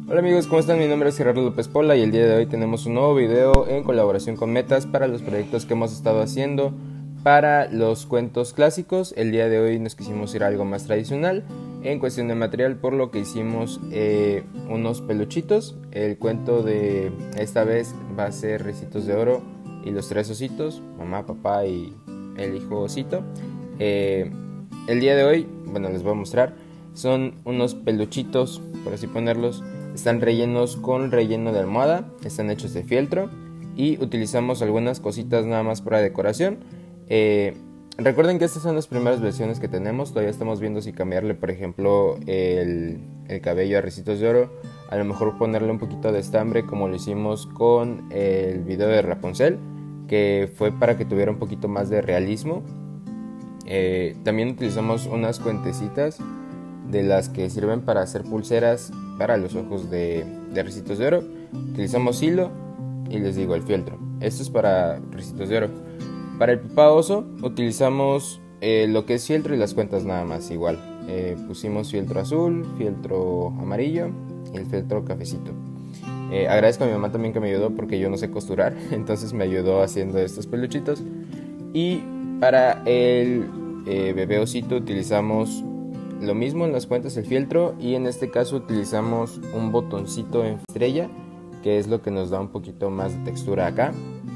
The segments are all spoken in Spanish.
Hola amigos, ¿cómo están? Mi nombre es Gerardo López Pola y el día de hoy tenemos un nuevo video en colaboración con Metas para los proyectos que hemos estado haciendo para los cuentos clásicos. El día de hoy nos quisimos ir a algo más tradicional en cuestión de material, por lo que hicimos unos peluchitos. El cuento de esta vez va a ser Ricitos de Oro y los tres ositos, mamá, papá y el hijo osito. El día de hoy, bueno, les voy a mostrar, son unos peluchitos, por así ponerlos. Están rellenos con relleno de almohada, están hechos de fieltro y utilizamos algunas cositas nada más para decoración. Recuerden que estas son las primeras versiones que tenemos, todavía estamos viendo si cambiarle, por ejemplo, el cabello a Ricitos de Oro, a lo mejor ponerle un poquito de estambre como lo hicimos con el video de Rapunzel, que fue para que tuviera un poquito más de realismo. También utilizamos unas cuentecitas de las que sirven para hacer pulseras para los ojos de Ricitos de Oro. Utilizamos hilo y les digo el fieltro. Esto es para Ricitos de Oro. Para el papá oso utilizamos lo que es fieltro y las cuentas nada más igual. Pusimos fieltro azul, fieltro amarillo y el fieltro cafecito. Agradezco a mi mamá también que me ayudó porque yo no sé costurar, entonces me ayudó haciendo estos peluchitos. Y para el bebé osito utilizamos lo mismo en las cuentas, el fieltro, y en este caso utilizamos un botoncito en estrella, que es lo que nos da un poquito más de textura acá,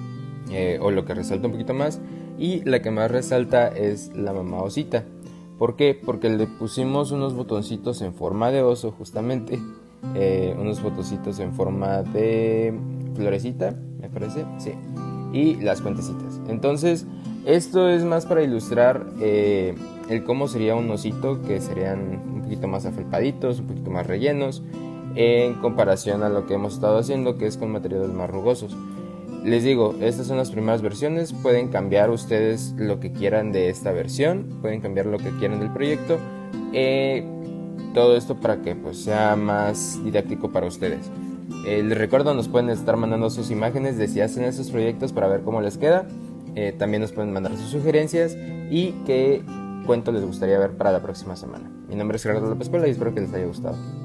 o lo que resalta un poquito más, y la que más resalta es la mamá osita. ¿Por qué? Porque le pusimos unos botoncitos en forma de oso justamente, unos botoncitos en forma de florecita, me parece, sí, y las cuentecitas. Entonces esto es más para ilustrar el cómo sería un osito, que serían un poquito más afelpaditos, un poquito más rellenos, en comparación a lo que hemos estado haciendo, que es con materiales más rugosos. Les digo, estas son las primeras versiones, pueden cambiar ustedes lo que quieran de esta versión, pueden cambiar lo que quieran del proyecto, todo esto para que pues sea más didáctico para ustedes. Les recuerdo, nos pueden estar mandando sus imágenes de si hacen esos proyectos para ver cómo les queda. También nos pueden mandar sus sugerencias y qué cuento les gustaría ver para la próxima semana. Mi nombre es Gerardo López Pola y espero que les haya gustado.